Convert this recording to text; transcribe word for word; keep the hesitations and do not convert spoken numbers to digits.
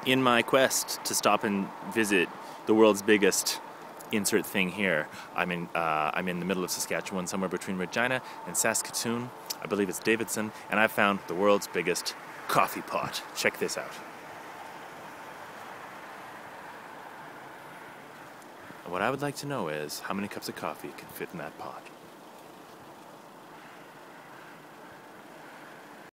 In my quest to stop and visit the world's biggest insert thing here, I'm in uh, I'm in the middle of Saskatchewan, somewhere between Regina and Saskatoon. I believe it's Davidson, and I found the world's biggest coffee pot. Check this out. And what I would like to know is how many cups of coffee can fit in that pot.